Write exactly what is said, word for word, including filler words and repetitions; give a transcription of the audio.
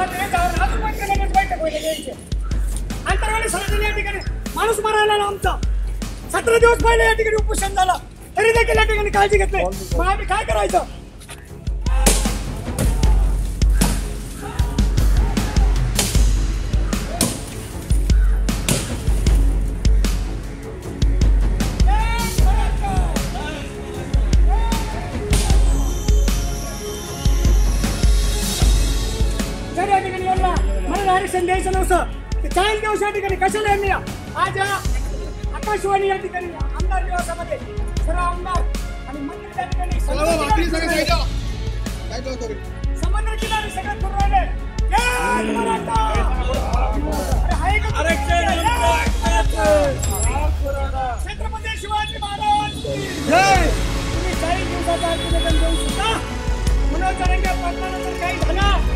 अंतरवाली समाजाने या ठिकाणी माणूस मारायला आमचा सतरा दिवस पहिले या ठिकाणी उपोषण झालं तरी देखील या ठिकाणी काळजी घेतली मग आम्ही काय करायचं मला आरक्षण द्यायचं नव्हतं चाळीस दिवस या ठिकाणी कशाला यांनी आज आकाशवाणी या ठिकाणी आमदार निवासामध्ये सर्व आमदार आणि मंत्री त्या ठिकाणी समुद्र किनारे सगळं करून राहिले छत्रपती शिवाजी महाराज तुम्ही चाळीस दिवसाचा अल्पनिवेदन देऊ शकता मनोज जरांगे पाटलांना जर काही झालं